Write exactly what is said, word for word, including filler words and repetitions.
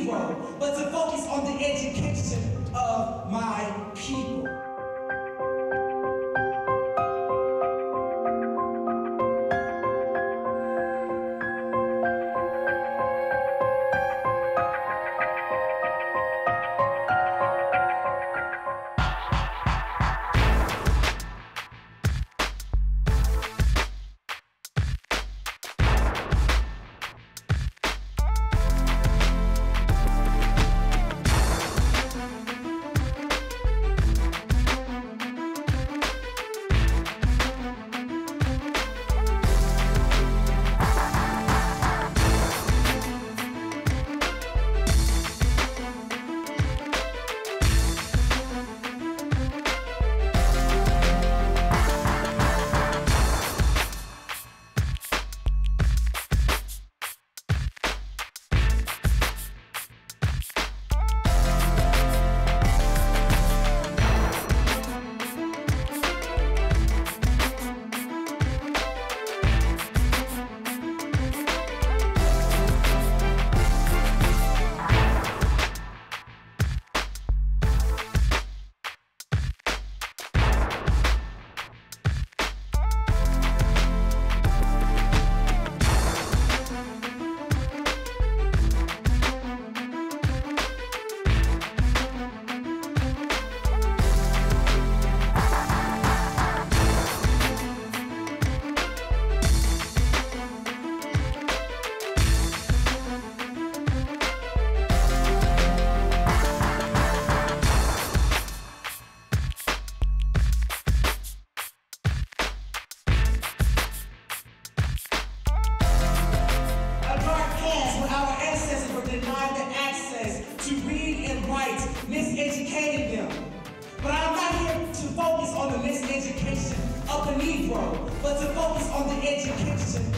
Negro, but to focus on the education of my people. Miseducated them. But I'm not here to focus on the miseducation of the Negro, but to focus on the education